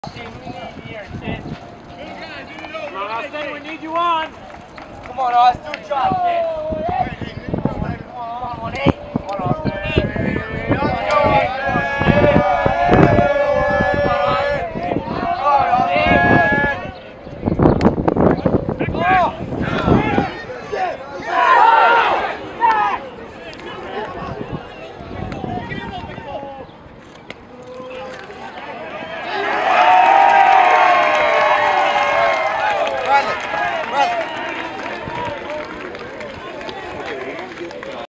We need here, kid. Come on, Austin, we need you on. Come on, Austin, do a job, kid. Come on, 1-8.